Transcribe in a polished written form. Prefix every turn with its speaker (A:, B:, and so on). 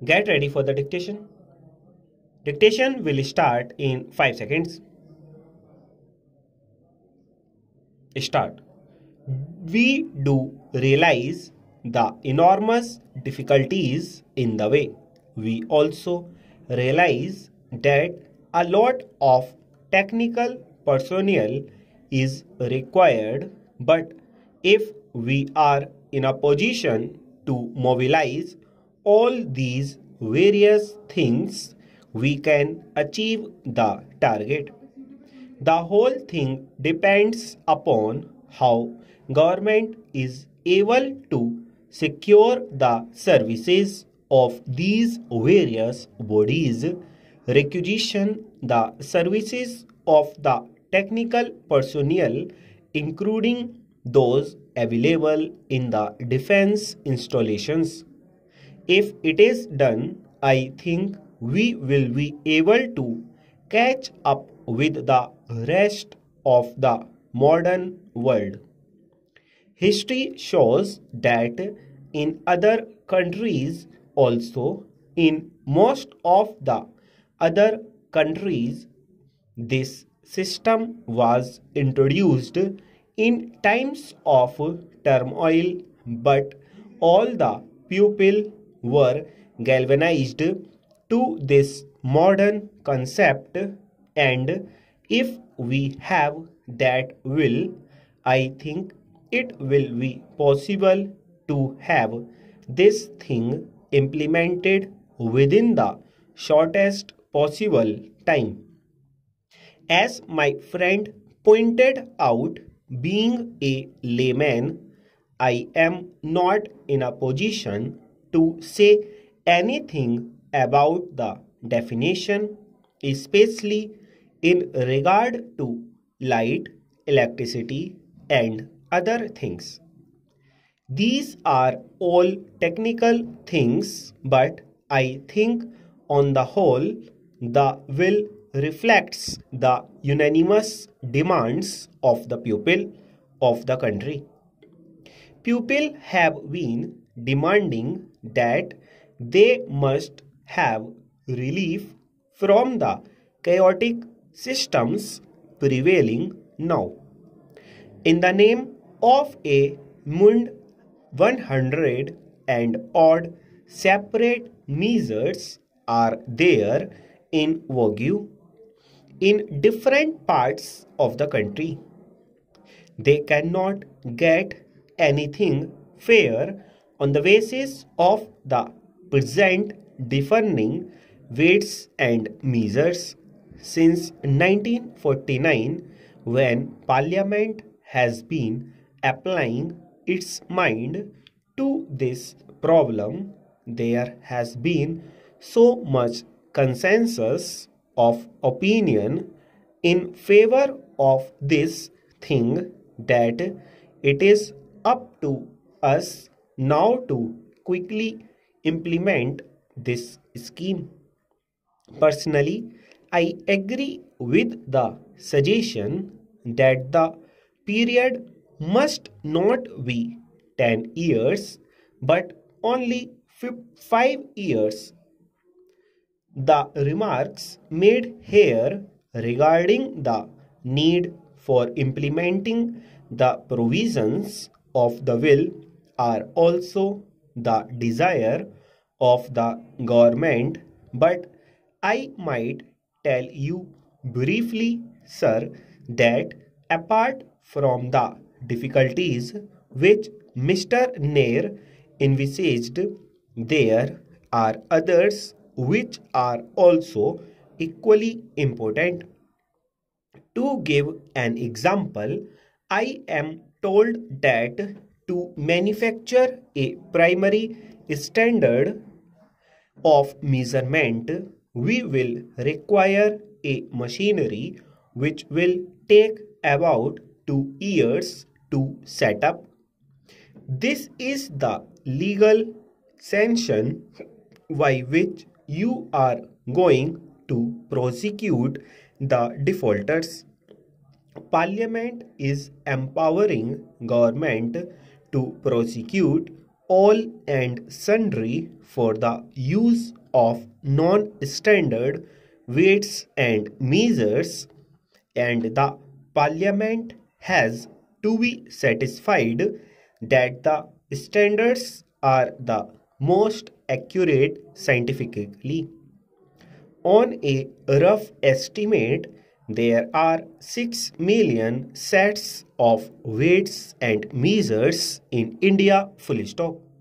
A: Get ready for the dictation. Dictation will start in 5 seconds. Start. We do realize the enormous difficulties in the way. We also realize that a lot of technical personnel is required, but if we are in a position to mobilize all these various things, we can achieve the target. The whole thing depends upon how government is able to secure the services of these various bodies, requisition the services of the technical personnel, including those available in the defense installations. If it is done, I think we will be able to catch up with the rest of the modern world. History shows that in other countries also, in most of the other countries, this system was introduced in times of turmoil, but all the people were galvanized to this modern concept, and if we have that will, I think it will be possible to have this thing implemented within the shortest possible time. As my friend pointed out, being a layman, I am not in a position to say anything about the definition, especially in regard to light, electricity, and other things. These are all technical things, but I think on the whole, the will reflects the unanimous demands of the people of the country. People have been demanding that they must have relief from the chaotic systems prevailing now. In the name of a Mund 100 and odd separate measures are there in vogue in different parts of the country. They cannot get anything fair on the basis of the present differing weights and measures. Since 1949, when Parliament has been applying its mind to this problem, there has been so much consensus of opinion in favor of this thing that it is up to us now to quickly implement this scheme. Personally, I agree with the suggestion that the period must not be 10 years but only 5 years. The remarks made here regarding the need for implementing the provisions of the will are also the desire of the government, but I might tell you briefly, sir, that apart from the difficulties which Mr. Nair envisaged, there are others which are also equally important. To give an example, I am told that to manufacture a primary standard of measurement, we will require a machinery which will take about 2 years to set up. This is the legal sanction by which you are going to prosecute the defaulters. Parliament is empowering government to prosecute all and sundry for the use of non-standard weights and measures, and the Parliament has to be satisfied that the standards are the most accurate scientifically. On a rough estimate, there are 6 million sets of weights and measures in India, full stop.